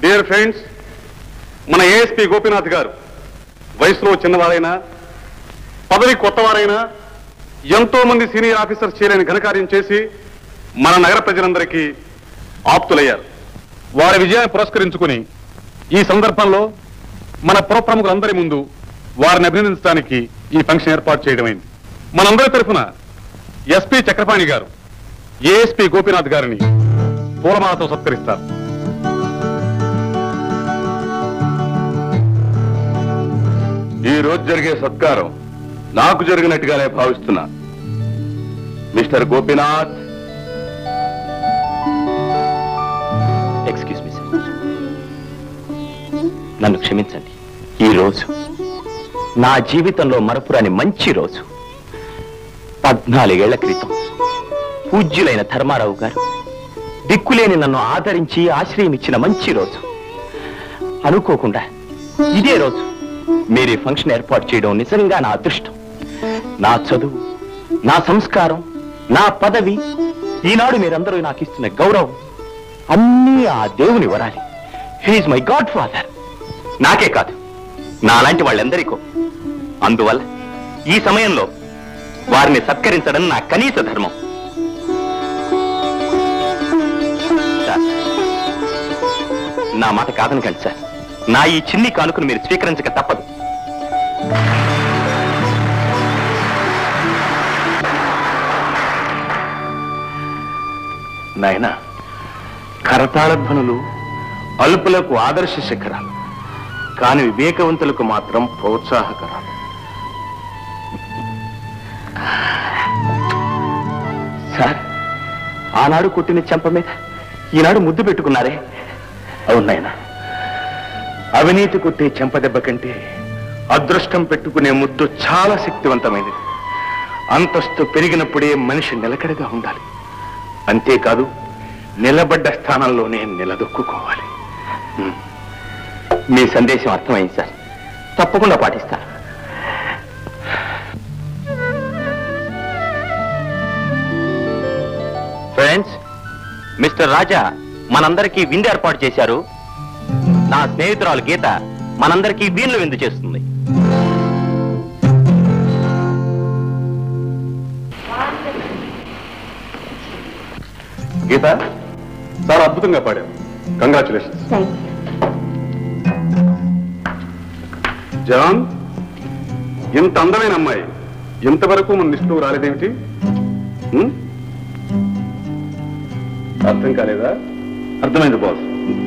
Dear friends, మన ASP Gopinath garu వయసులో చిన్నవారైనా పదవి కొత్తవారైనా ఎంతో మంది సీనియర్ ఆఫీసర్స్ చేయలేని ఘనకార్యం చేసి మన నగర ప్రజలందరికీ ఆప్తులయ్యారు. వారి విజయాన్ని పురస్కరించుకుని ఈ సందర్భంలో మన పుర ప్రముఖులందరి ముందు వారిని అభినందించడానికి ఈ ఫంక్షన్ ఏర్పాటు చేయడమైంది. మనందరి తరఫున ఎస్పీ చక్రపాణి గారు ఏఎస్పీ గోపీనాథ్ గారిని పూలమాలతో సత్కరిస్తారు. ఈ రోజు జరిగే సత్కారం నాకు జరిగినట్టుగానే భావిస్తున్నా. Mister Gopinath. Excuse me sir, నన్ను క్షమించండి. ఈ రోజు నా జీవితంలో మరపురాని మంచి రోజు. 14 ఏళ్ల క్రితం పూజ్యులైన ధర్మారావు గారు దిక్కులేని నన్ను ఆదరించి ఆశ్రయం ఇచ్చిన మంచి రోజు. అనుకోకుండా ఇదే రోజు మీరు ఫంక్షన్ ఏర్పాటు చేయడం నిజంగా నా అదృష్టం. నా చదువు, నా సంస్కారం, నా పదవి, ఈనాడు మీరందరూ నాకు ఇస్తున్న గౌరవం అన్నీ ఆ దేవుని వరాలి. He is my godfather. నాకే కాదు, నాలాంటి వాళ్ళందరికో. అందువల్ల ఈ సమయంలో వారిని సత్కరించడం నా కనీస ధర్మం. నా మాట కాదనకండి సార్. నా ఈ చిన్ని కానుకను మీరు స్వీకరించక తప్పదు. నాయన, కరతాళధ్వనులు అల్పులకు ఆదర్శ శిఖరాలు, కాని వివేకవంతులకు మాత్రం ప్రోత్సాహకరాలు. సార్, ఆనాడు కొట్టిన చెంప మీద ఈనాడు ముద్దు పెట్టుకున్నారే. అవునాయన, అవినీతి కొట్టే చెంపదెబ్బ కంటే అదృష్టం పెట్టుకునే ముద్దు చాలా శక్తివంతమైనది. అంతస్తు పెరిగినప్పుడే మనిషి నిలకడగా ఉండాలి. అంతేకాదు, నిలబడ్డ స్థానంలోనే నిలదొక్కుకోవాలి. మీ సందేశం అర్థమైంది సార్, తప్పకుండా పాటిస్తాను. ఫ్రెండ్స్, మిస్టర్ రాజా మనందరికీ విందు ఏర్పాటు చేశారు. నా స్నేహితురాలు గీత మనందరికీ వీళ్ళు విందు చేస్తుంది. గీత, చాలా అద్భుతంగా పాడారు. కంగ్రాచులేషన్స్. జాన్, ఇంత అందమైన అమ్మాయి ఇంతవరకు మన లిస్టులో రాలేదేమిటి? అర్థం కాలేదా? అర్థమైంది బాస్.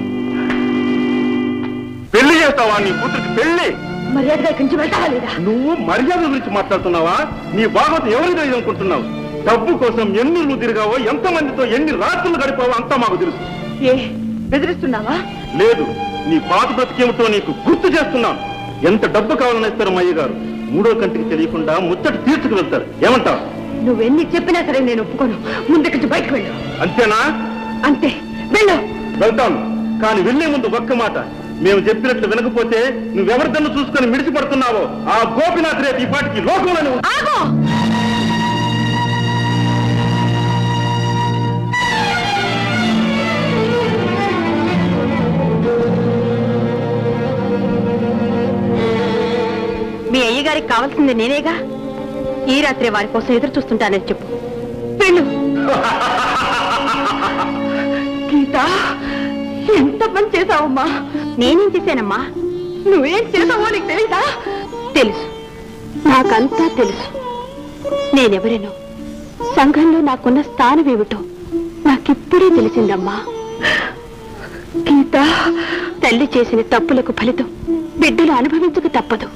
పెళ్లి చేస్తావా? నీ కూతురికి పెళ్లి మర్యాదగా ఇక్కడి నుంచి వెళ్తావా లేదా? నువ్వు మర్యాద గురించి మాట్లాడుతున్నావా? నీ బాగోతం ఎవరిదో అనుకుంటున్నావు? డబ్బు కోసం ఎన్ని నువ్వు తిరిగావో, ఎంతమందితో ఎన్ని రాత్రులు గడిపావో అంతా మాకు తెలుసు. ఏ బెదిరిస్తున్నావా? లేదు, నీ పాత బ్రతికేమిటో నీకు గుర్తు చేస్తున్నాను. ఎంత డబ్బు కావాలని ఇస్తారు మా అయ్య గారు. 3వ కంటికి తెలియకుండా ముచ్చటి తీర్చుకు వెళ్తారు. ఏమంటావు? నువ్వెన్ని చెప్పినా సరే నేను ఒప్పుకోను. ముందుకి బయటకు వెళ్ళు. అంతేనా? అంతే, వెళ్ళు. వెళ్తాను, కానీ వెళ్లే ముందు ఒక్క మాట. మేము చెప్పినట్లు వినకపోతే నువ్వెవరిదన్ను చూసుకొని మిడిసిపడుతున్నావో ఆ గోపినాథ్ రేపు ఈ పాటికి లోకంలో. మీ అయ్యగారికి కావాల్సింది నేనేగా. ఈ రాత్రి వారి కోసం ఎదురు చూస్తుంటానని చెప్పు. వెళ్ళు. గీత, ఎంత పని చేశావమ్మా? నేనేం చేశానమ్మా? నువ్వేం చేసావో నీకు తెలీదా? తెలుసు, నాకంతా తెలుసు. నేనెవరేనో, సంఘంలో నాకున్న స్థానం ఏమిటో నాకిప్పుడే తెలిసిందమ్మా. గీత, తల్లి చేసిన తప్పులకు ఫలితం బిడ్డలు అనుభవించక తప్పదు.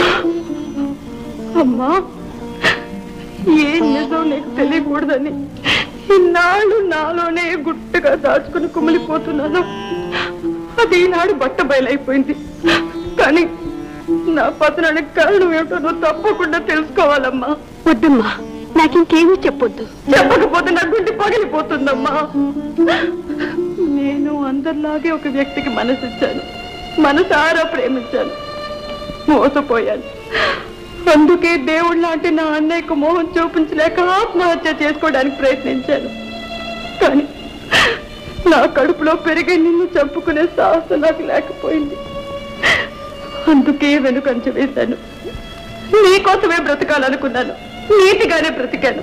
అమ్మా, ఏం నిజం నీకు తెలియకూడదని ఇన్నాళ్ళు నాలోనే గుట్టుగా దాచుకుని కుమిలిపోతున్నాను. అది ఈనాడు బట్ట బయలైపోయింది. కానీ నా పతనానికి కారణం ఏమిటో నువ్వు తప్పకుండా తెలుసుకోవాలమ్మా. వద్దమ్మా, నాకింకేమీ చెప్పొద్దు. చెప్పకపోతే నా గుండె పగిలిపోతుందమ్మా. నేను అందరిలాగే ఒక వ్యక్తికి మనసిచ్చాను, మనసారా ప్రేమించాను, మోసపోయాను. అందుకే దేవుడు లాంటి నా అన్నయ్యకు మోహం చూపించలేక ఆత్మహత్య చేసుకోవడానికి ప్రయత్నించాను. కానీ నా కడుపులో పెరిగే నిన్ను చంపుకునే సాహసం నాకు లేకపోయింది. అందుకే వెనుకంచ వేశాను. నీకోసమే బ్రతకాలనుకున్నాను, నీతిగానే బ్రతికాను.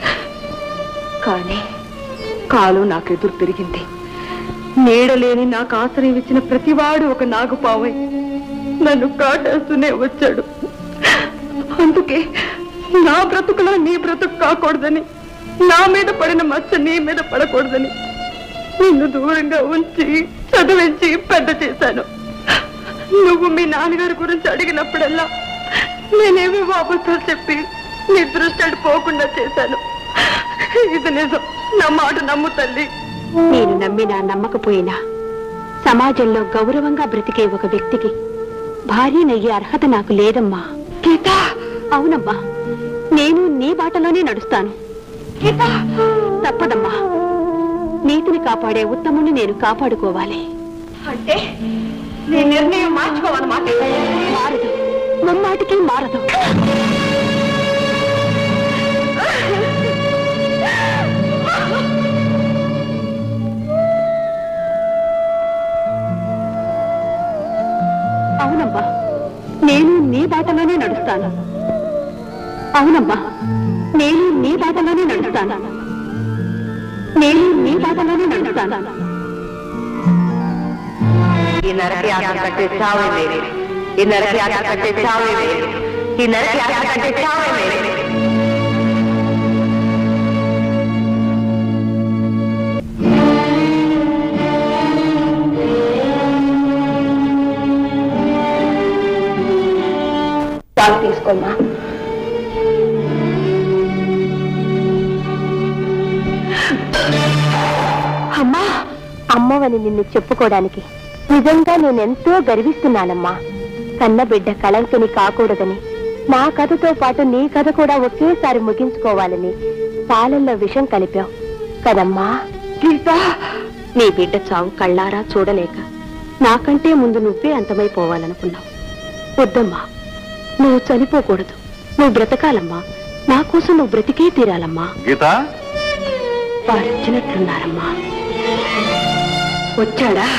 కానీ కాలు నాకెదురు పెరిగింది. నీడలేని నాకు ఆశ్రయం ఇచ్చిన ప్రతివాడు ఒక నాగుపావై నన్ను కాటేస్తూనే వచ్చాడు. అందుకే నా బ్రతుకులా నీ బ్రతుకు కాకూడదని, నా మీద పడిన మచ్చ నీ మీద పడకూడదని నిన్ను దూరంగా ఉంచి చదివించి పెద్ద చేశాను. నువ్వు మీ నాన్నగారి గురించి అడిగినప్పుడల్లా నేనేమేమో అబద్ధాలు చెప్పి నీ దృష్టి పోకుండా చేశాను. ఇది నిజం, నా మాట నమ్ము తల్లి. నేను నమ్మినా నమ్మకపోయినా సమాజంలో గౌరవంగా బ్రతికే ఒక వ్యక్తికి భార్యనయ్యే అర్హత నాకు లేదమ్మా. గీత, అవునమ్మా, నేను నీ బాటలోనే నడుస్తాను. గీత, తప్పదమ్మా. నీతిని కాపాడే ఉత్తముని నేను కాపాడుకోవాలి. అంటే నీ నిర్ణయం మార్చుకోవాలన్నమాట. మారదు, ముమ్మాటికి మారదు. అవునమ్మా, నేను నీ బాటలోనే నడుస్తాను. అవునమ్మా, నేను నీ బాటలోనే నడుస్తాను. నేను నీ బాటలోనే నడుస్తాను. ఈ నరకి ఆట కట్టే చావే మేరే, ఈ నరకి ఆట కట్టే చావే మేరే, ఈ నరకి ఆట కట్టే చావే మేరే. చాలు తీసుకోమ్మా. అమ్మా, అమ్మవని నిన్ను చెప్పుకోవడానికి నిజంగా నేనెంతో గర్విస్తున్నానమ్మా. కన్న బిడ్డ కళంకిని కాకూడదని, నా కథతో పాటు నీ కథ కూడా ఒకేసారి ముగించుకోవాలని పాలల్లో విషం కలిపావు కదమ్మా. గీత, నీ బిడ్డ చావు కళ్ళారా చూడలేక నాకంటే ముందు నువ్వే అంతమైపోవాలనుకున్నావు. వద్దమ్మా, నువ్వు చనిపోకూడదు, నువ్వు బ్రతకాలమ్మా. నా కోసం నువ్వు బ్రతికే తీరాలమ్మా. గీత, వారు వచ్చినట్లున్నారమ్మా. వచ్చాడా?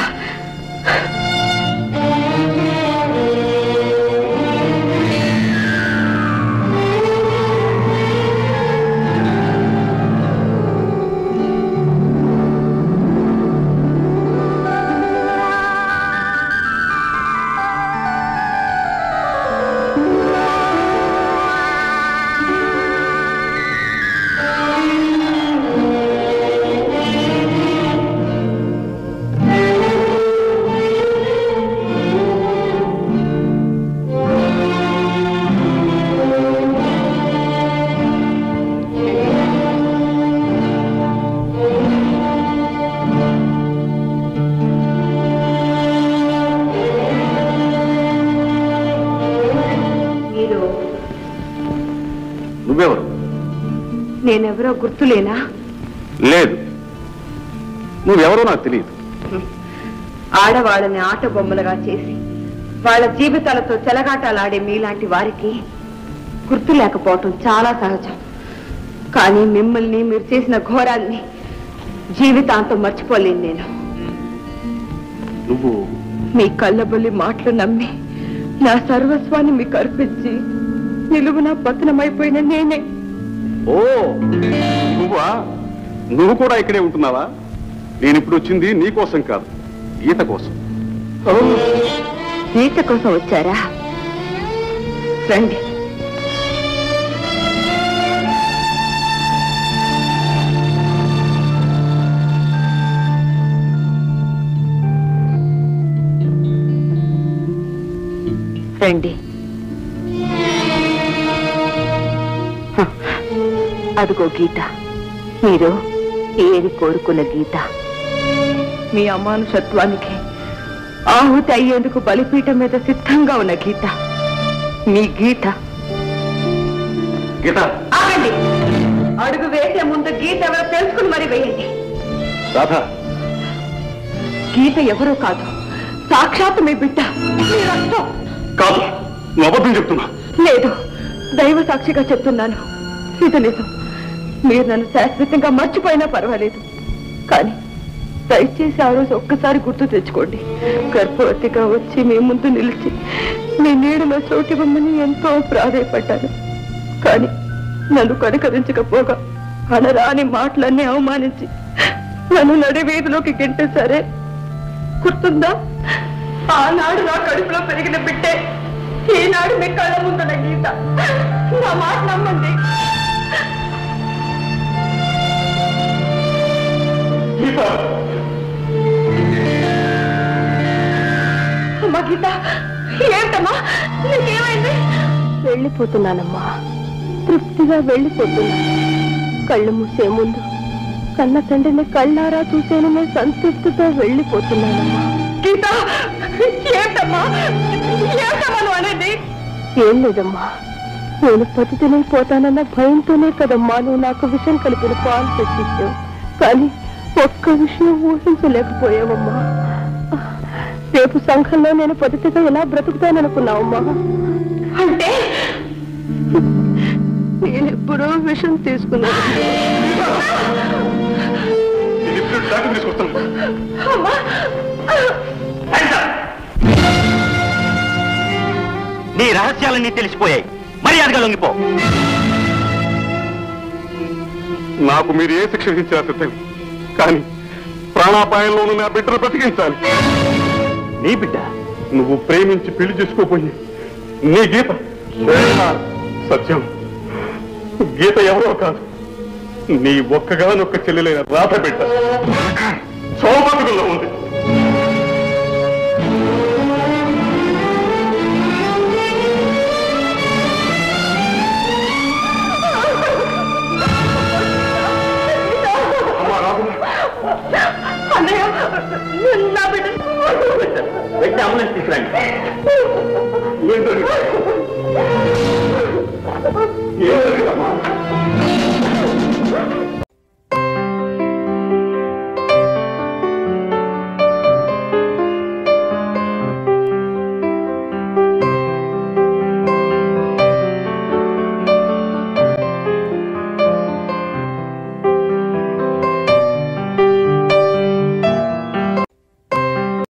నువ్వెవరు? నేనెవరో గుర్తులేనా? లేదు, నువ్వెవరో నాకు తెలియదు. ఆడవాళ్ళని ఆట బొమ్మలుగా చేసి వాళ్ళ జీవితాలతో చెలగాటాలాడే మీలాంటి వారికి గుర్తు లేకపోవటం చాలా సహజం. కానీ మిమ్మల్ని, మీరు చేసిన ఘోరాల్ని జీవితాంతం మర్చిపోలేను నేను. నువ్వు మీ కళ్ళబొల్లి మాటలు నమ్మి నా సర్వస్వాన్ని మీకు అర్పించి నిలువున పతనమైపోయిన నేనే. ఓ, నువ్వా? నువ్వు కూడా ఇక్కడే ఉంటున్నావా? నేను ఇప్పుడు వచ్చింది నీ కోసం కాదు, గీత కోసం. ఓ, గీత కోసం వచ్చారా? రండి. రండి. అదిగో గీత, మీరు ఏది కోరుకున్న గీత. మీ అమానుషత్వానికి ఆహుతి అయ్యేందుకు బలిపీఠం మీద సిద్ధంగా ఉన్న గీత, మీ గీత. గీత, ఆగండి. అడుగు వేసే ముందు గీత ఎవరో తెలుసుకుని మరి వేయండి. రాధా, గీత ఎవరో కాదు, సాక్షాత్ మీ బిడ్డ, మీ రక్తం. కాదు, నువ్వు అబద్ధం చెప్తున్నా. లేదు, దైవ సాక్షిగా చెప్తున్నాను, ఇది నిజం. మీరు నన్ను శాశ్వతంగా మర్చిపోయినా పర్వాలేదు, కానీ దయచేసి ఆ రోజు ఒక్కసారి గుర్తు తెచ్చుకోండి. గర్భవతిగా వచ్చి మీ ముందు నిలిచి మీ నీడలో చోటివ్వమని ఎంతో ప్రాధేయపడ్డాను. కానీ నన్ను కనికరించకపోగా అనరాని మాటలన్నీ అవమానించి నన్ను నడి వీధిలోకి గెంటేశారే, గుర్తుందా? ఆనాడు నా కడుపులో పెరిగిన బిడ్డే ఈనాడు మీ కళ్ళ ముందున్న గీత. నా మాట నమ్మండి. అమ్మా గీత, ఏంటమ్మా నీకేమైంది? వెళ్ళిపోతున్నానమ్మా, తృప్తిగా వెళ్ళిపోతున్నా. కళ్ళు మూసే ముందు కన్న తండ్రిని కళ్ళారా చూసేననే సంతృప్తితో వెళ్ళిపోతున్నానమ్మా. గీత, ఏంటమ్మా ఏంటమ్మా నువ్వు అనేది? ఏం లేదమ్మా, నేను పతితనైపోతానన్న భయంతోనే కదమ్మా నువ్వు నాకు విషయం కలిపిన పాలు తెచ్చిచ్చావు. కానీ ఒక్క విషయం ఊహించలేకపోయావమ్మా. రేపు సంఘంలో నేను పతితగా ఎలా బ్రతుకుతాననుకున్నావమ్మా? అంటే నేనెప్పుడో విషయం తీసుకున్నాను. నీ రహస్యాలన్నీ తెలిసిపోయాయి, మర్యాదగా లొంగిపో. నాకు మీరు ఏ శిక్ష విధించినా సిద్ధం, కానీ ప్రాణాపాయంలో ఉన్న నా బిడ్డను బ్రతికించాలి. నీ బిడ్డ నువ్వు ప్రేమించి పెళ్లి చేసుకోపోయి నీ గీత సత్యం. గీత ఎవరో కాదు, నీ ఒక్కగానొక్క చెల్లెలైన రాధ బిడ్డ. సౌభాగ్యంలో ఉంది. అన్నయ్య, నా బిడ్డ అంబులెన్స్ తీసుకురండి. ఏం జరిగిందమ్మా?